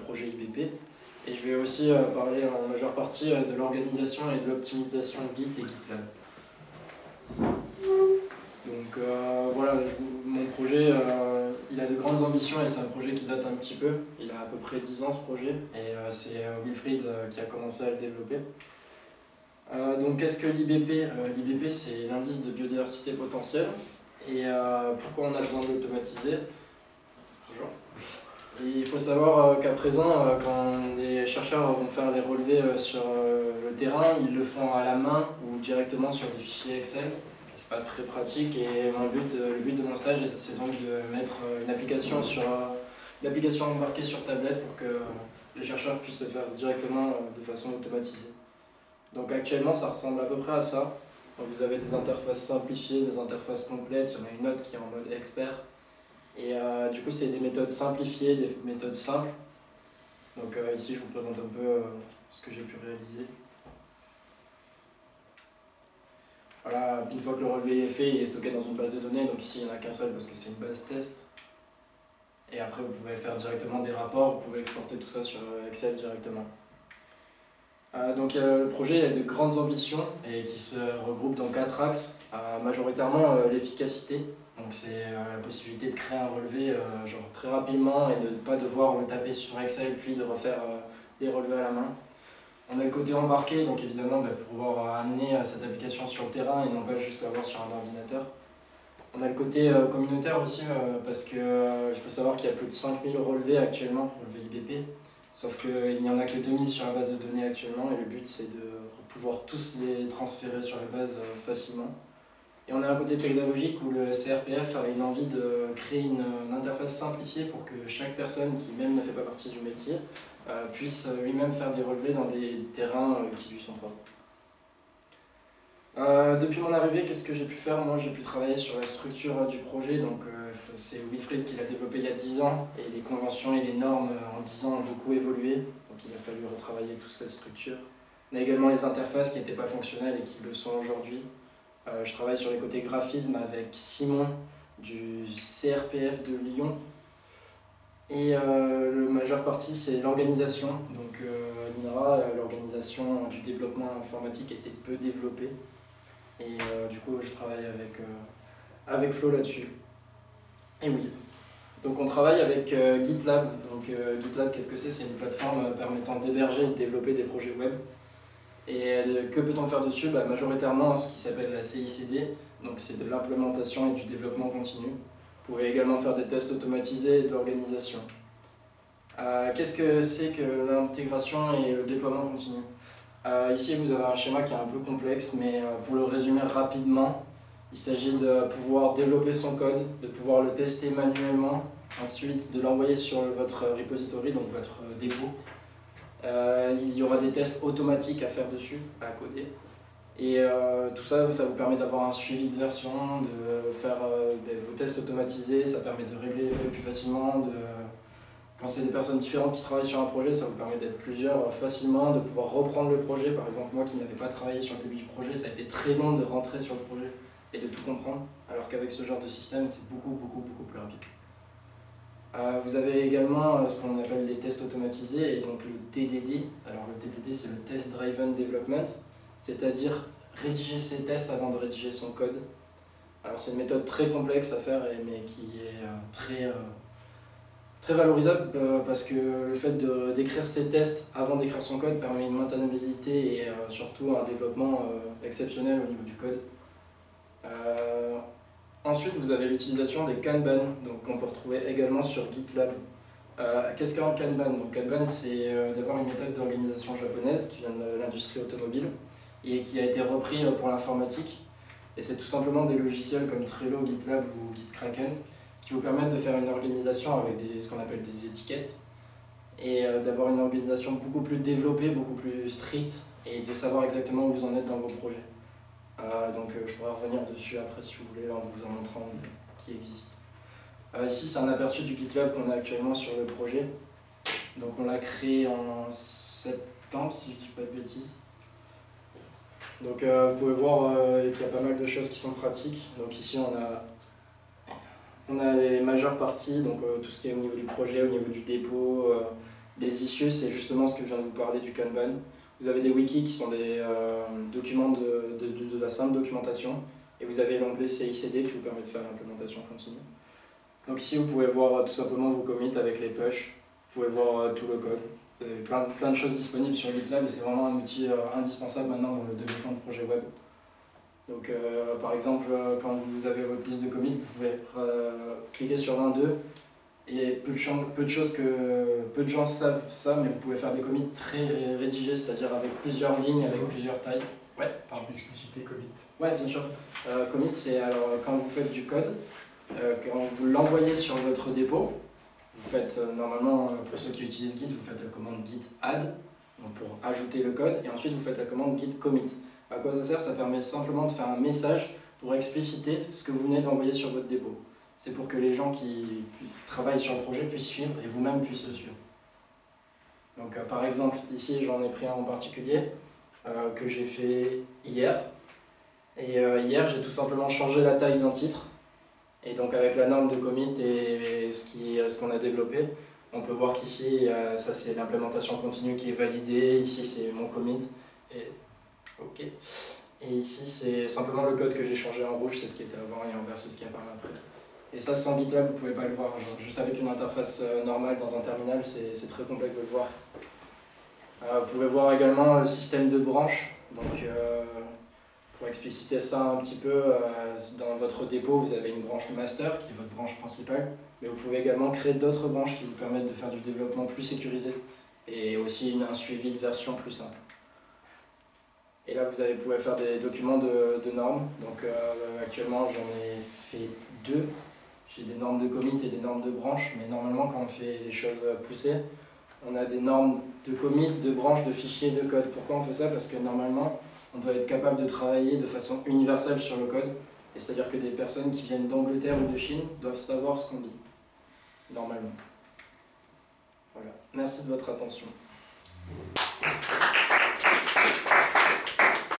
projet IBP. Et je vais aussi parler en majeure partie de l'organisation et de l'optimisation Git et GitLab. Donc voilà, mon projet, il a de grandes ambitions et c'est un projet qui date un petit peu. Il a à peu près 10 ans ce projet et c'est Wilfried qui a commencé à le développer. Donc qu'est-ce que l'IBP? L'IBP c'est l'indice de biodiversité potentielle. Et pourquoi on a besoin de l'automatiser? Bonjour. Il faut savoir qu'à présent, quand les chercheurs vont faire les relevés sur le terrain, ils le font à la main ou directement sur des fichiers Excel. C'est pas très pratique et le but de mon stage, c'est donc de mettre une application embarquée sur tablette pour que les chercheurs puissent le faire directement de façon automatisée. Donc actuellement, ça ressemble à peu près à ça. Donc vous avez des interfaces simplifiées, des interfaces complètes, il y en a une autre qui est en mode expert. Et du coup, c'est des méthodes simplifiées, des méthodes simples. Donc ici, je vous présente un peu ce que j'ai pu réaliser. Voilà, une fois que le relevé est fait, il est stocké dans une base de données. Donc ici, il n'y en a qu'un seul parce que c'est une base test. Et après, vous pouvez faire directement des rapports, vous pouvez exporter tout ça sur Excel directement. Donc le projet a de grandes ambitions et qui se regroupe dans 4 axes. Majoritairement l'efficacité, donc c'est la possibilité de créer un relevé genre très rapidement et de ne pas devoir le taper sur Excel puis de refaire des relevés à la main. On a le côté embarqué, donc évidemment pour pouvoir amener cette application sur le terrain et non pas juste l'avoir sur un ordinateur. On a le côté communautaire aussi parce qu'il faut savoir qu'il y a plus de 5000 relevés actuellement, relevés IBP. Sauf qu'il n'y en a que 2000 sur la base de données actuellement et le but c'est de pouvoir tous les transférer sur la base facilement. Et on a un côté pédagogique où le CRPF a une envie de créer une interface simplifiée pour que chaque personne qui même ne fait pas partie du métier puisse lui-même faire des relevés dans des terrains qui lui sont propres. Depuis mon arrivée, qu'est-ce que j'ai pu faire? Moi, j'ai pu travailler sur la structure du projet, donc c'est Wilfried qui l'a développé il y a 10 ans, et les conventions et les normes en 10 ans ont beaucoup évolué, donc il a fallu retravailler toute cette structure. On a également les interfaces qui n'étaient pas fonctionnelles et qui le sont aujourd'hui. Je travaille sur les côtés graphisme avec Simon du CRPF de Lyon. Et la majeure partie, c'est l'organisation. Donc à l'INRA, l'organisation du développement informatique était peu développée. Et du coup, je travaille avec Flo là-dessus. Et oui. Donc on travaille avec GitLab. Donc GitLab, qu'est-ce que c'est? C'est une plateforme permettant d'héberger et de développer des projets web. Et que peut-on faire dessus? Majoritairement ce qui s'appelle la CICD. Donc c'est de l'implémentation et du développement continu. Vous pouvez également faire des tests automatisés et de l'organisation. Qu'est-ce que c'est que l'intégration et le déploiement continu? Ici, vous avez un schéma qui est un peu complexe, mais pour le résumer rapidement, il s'agit de pouvoir développer son code, de pouvoir le tester manuellement, ensuite de l'envoyer sur votre repository, donc votre dépôt. Il y aura des tests automatiques à faire dessus, à coder. Et tout ça, ça vous permet d'avoir un suivi de version, de faire vos tests automatisés, ça permet de régler plus facilement, quand c'est des personnes différentes qui travaillent sur un projet, ça vous permet d'être plusieurs facilement, de pouvoir reprendre le projet. Par exemple, moi qui n'avais pas travaillé sur le début du projet, ça a été très long de rentrer sur le projet et de tout comprendre, alors qu'avec ce genre de système, c'est beaucoup plus rapide. Vous avez également ce qu'on appelle les tests automatisés et donc le TDD. Alors le TDD, c'est le Test Driven Development, c'est-à-dire rédiger ses tests avant de rédiger son code. Alors c'est une méthode très complexe à faire, mais qui est très valorisable parce que le fait d'écrire ses tests avant d'écrire son code permet une maintenabilité et surtout un développement exceptionnel au niveau du code. Ensuite, vous avez l'utilisation des Kanban, donc qu'on peut retrouver également sur GitLab. Qu'est-ce qu'un Kanban? Donc, Kanban, c'est d'abord une méthode d'organisation japonaise qui vient de l'industrie automobile et qui a été repris pour l'informatique. Et c'est tout simplement des logiciels comme Trello, GitLab ou GitKraken qui vous permettent de faire une organisation avec ce qu'on appelle des étiquettes et d'avoir une organisation beaucoup plus développée, beaucoup plus stricte et de savoir exactement où vous en êtes dans vos projets. Donc je pourrais revenir dessus après si vous voulez en vous en montrant qui existe. Ici c'est un aperçu du GitLab qu'on a actuellement sur le projet. Donc on l'a créé en septembre si je ne dis pas de bêtises. Donc vous pouvez voir qu'il y a pas mal de choses qui sont pratiques. Donc ici on a les majeures parties, donc tout ce qui est au niveau du projet, au niveau du dépôt, Les issues, c'est justement ce que je viens de vous parler du Kanban. Vous avez des wikis qui sont des documents de la simple documentation, et vous avez l'onglet CICD qui vous permet de faire l'implémentation continue. Donc ici, vous pouvez voir tout simplement vos commits avec les push, vous pouvez voir tout le code. Vous avez plein de choses disponibles sur GitLab et c'est vraiment un outil indispensable maintenant dans le développement de projets web. Donc par exemple, quand vous avez votre liste de commits, vous pouvez cliquer sur l'un d'eux. Et peu de gens savent ça, mais vous pouvez faire des commits très rédigés, c'est-à-dire avec plusieurs lignes, avec plusieurs tailles. Ouais, pardon. Tu peux expliciter commit? Ouais, bien sûr. Commit, c'est alors quand vous faites du code, quand vous l'envoyez sur votre dépôt, vous faites normalement, pour ceux qui utilisent Git, vous faites la commande git add, donc pour ajouter le code, et ensuite vous faites la commande git commit. À quoi ça sert? Ça permet simplement de faire un message pour expliciter ce que vous venez d'envoyer sur votre dépôt. C'est pour que les gens qui travaillent sur le projet puissent suivre et vous-même puissiez le suivre. Donc par exemple, ici j'en ai pris un en particulier que j'ai fait hier. Et hier j'ai tout simplement changé la taille d'un titre. Et donc avec la norme de commit et ce qu'on a développé, on peut voir qu'ici, ça c'est l'implémentation continue qui est validée, ici c'est mon commit. OK. Et ici c'est simplement le code que j'ai changé en rouge, c'est ce qui était avant et en vert c'est ce qui apparaît après. Et ça, sans GitLab, vous ne pouvez pas le voir. Genre, juste avec une interface normale dans un terminal, c'est très complexe de le voir. Vous pouvez voir également le système de branches. Donc, pour expliciter ça un petit peu, dans votre dépôt, vous avez une branche master, qui est votre branche principale. Mais vous pouvez également créer d'autres branches qui vous permettent de faire du développement plus sécurisé. Et aussi un suivi de version plus simple. Et là, vous pouvez faire des documents de normes. Donc, actuellement, j'en ai fait 2. J'ai des normes de commit et des normes de branche, mais normalement quand on fait les choses poussées, on a des normes de commit, de branche, de fichiers, de code. Pourquoi on fait ça? Parce que normalement, on doit être capable de travailler de façon universelle sur le code, et c'est-à-dire que des personnes qui viennent d'Angleterre ou de Chine doivent savoir ce qu'on dit, normalement. Voilà. Merci de votre attention.